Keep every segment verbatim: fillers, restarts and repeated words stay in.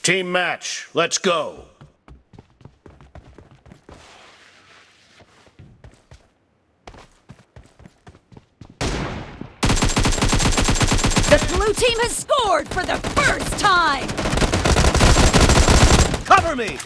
Team match, let's go. The blue team has scored for the first time! Cover me!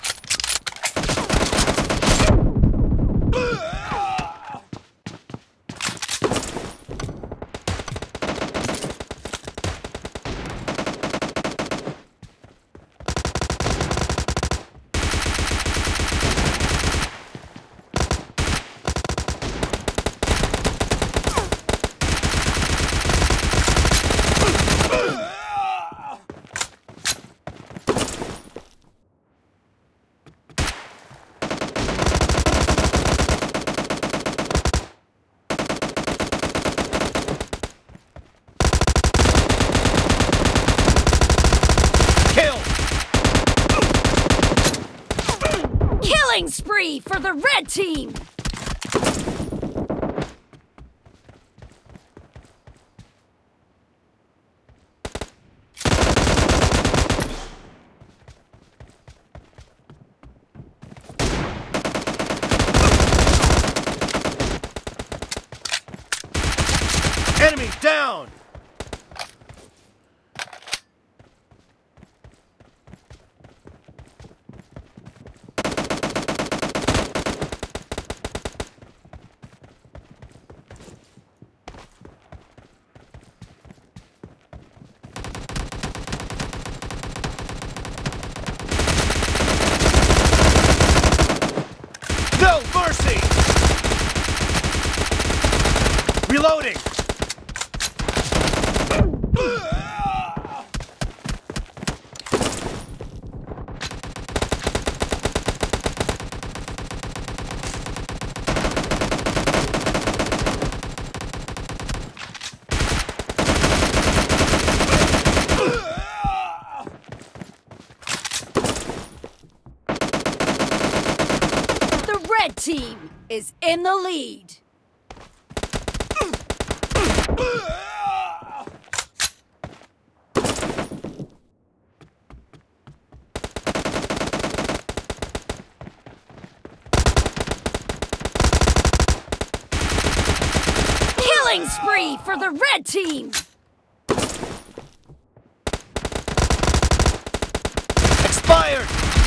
Killing spree for the red team! Enemy down! No mercy! Reloading! The red team is in the lead. Killing spree for the red team! Expired!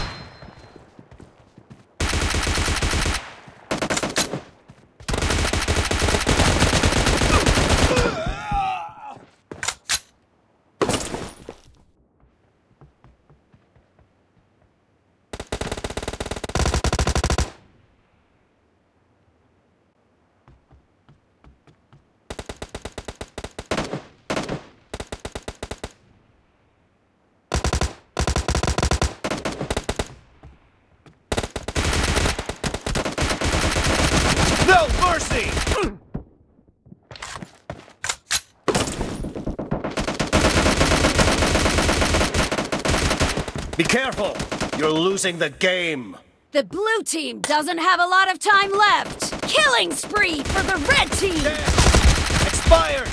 No mercy! Be careful! You're losing the game! The blue team doesn't have a lot of time left. Killing spree for the red team! Dead. Expired!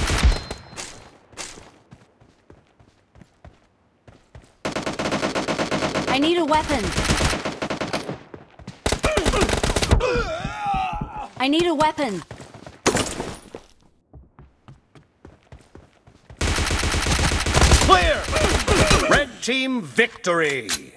I need a weapon. I need a weapon. Clear! Red team victory!